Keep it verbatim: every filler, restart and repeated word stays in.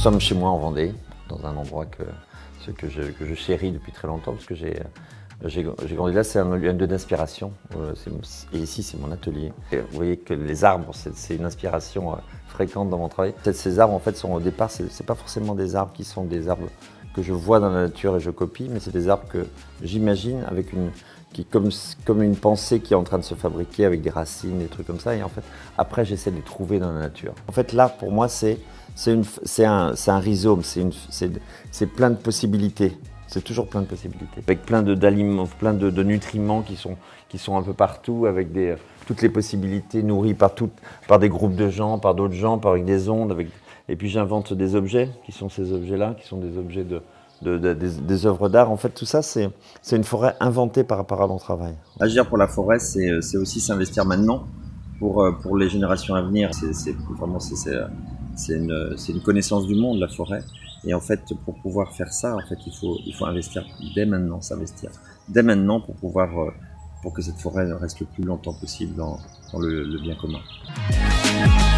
sommes chez moi en Vendée, dans un endroit que, ce que, je, que je chéris depuis très longtemps, parce que j'ai grandi là, c'est un lieu d'inspiration. Et ici, c'est mon atelier. Et vous voyez que les arbres, c'est une inspiration fréquente dans mon travail. Ces arbres, en fait, sont au départ, ce n'est pas forcément des arbres qui sont des arbres que je vois dans la nature et je copie, mais c'est des arbres que j'imagine avec une, qui comme, comme une pensée qui est en train de se fabriquer avec des racines, des trucs comme ça. Et en fait, après, j'essaie de les trouver dans la nature. En fait, l'art, pour moi, c'est un, un rhizome, c'est plein de possibilités. C'est toujours plein de possibilités. Avec plein d'aliments, plein de, de nutriments qui sont, qui sont un peu partout, avec des, toutes les possibilités nourries par, tout, par des groupes de gens, par d'autres gens, par avec des ondes. Avec, et puis j'invente des objets, qui sont ces objets-là, qui sont des objets de, de, de, des, des œuvres d'art. En fait, tout ça, c'est une forêt inventée par rapport à mon travail. Agir pour la forêt, c'est aussi s'investir maintenant pour, pour les générations à venir. C'est vraiment c'est une, une connaissance du monde, la forêt. Et en fait, pour pouvoir faire ça, en fait, il faut, il faut investir dès maintenant, s'investir dès maintenant pour pouvoir, pour que cette forêt reste le plus longtemps possible dans, dans le, le bien commun.